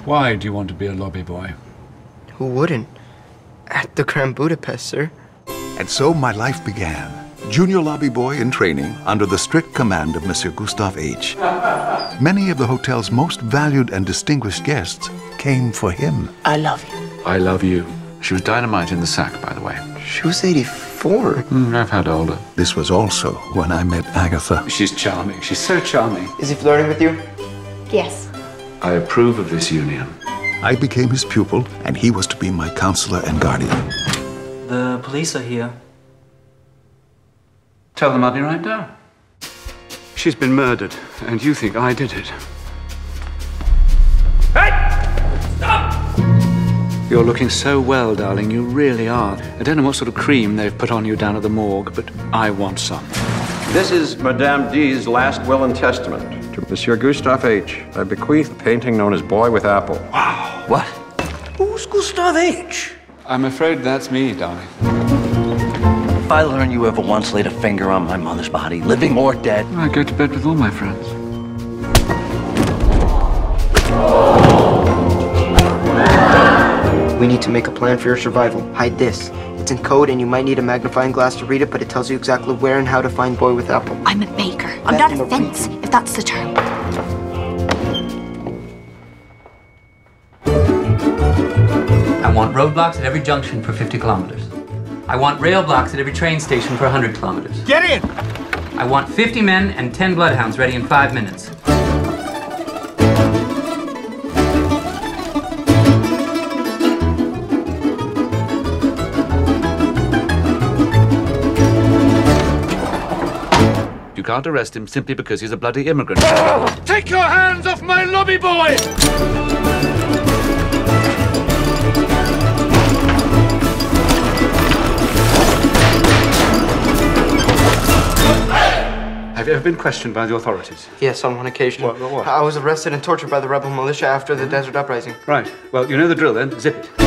Why do you want to be a lobby boy? Who wouldn't? At the Grand Budapest, sir. And so my life began. Junior lobby boy in training under the strict command of Monsieur Gustave H. Many of the hotel's most valued and distinguished guests came for him. I love you. I love you. She was dynamite in the sack, by the way. She was 84. I've had older. This was also when I met Agatha. She's charming. She's so charming. Is he flirting with you? Yes. I approve of this union. I became his pupil, and he was to be my counselor and guardian. The police are here. Tell them I'll be right down. She's been murdered, and you think I did it. Hey! Stop! You're looking so well, darling. You really are. I don't know what sort of cream they've put on you down at the morgue, but I want some. This is Madame D's last will and testament. To Monsieur Gustave H. I bequeath a painting known as Boy with Apple. Wow. What? Who's Gustave H? I'm afraid that's me, darling. If I learn you ever once laid a finger on my mother's body, living or dead... I go to bed with all my friends. We need to make a plan for your survival. Hide this. It's in code and you might need a magnifying glass to read it, but it tells you exactly where and how to find Boy with Apple. I'm a baker. I'm not a fence, if that's the term. I want roadblocks at every junction for 50 kilometers. I want rail blocks at every train station for 100 kilometers. Get in! I want 50 men and 10 bloodhounds ready in 5 minutes. You can't arrest him simply because he's a bloody immigrant. Take your hands off my lobby boy! Have you ever been questioned by the authorities? Yes, on one occasion. What? I was arrested and tortured by the rebel militia after the Desert Uprising. Right. Well, you know the drill then. Zip it.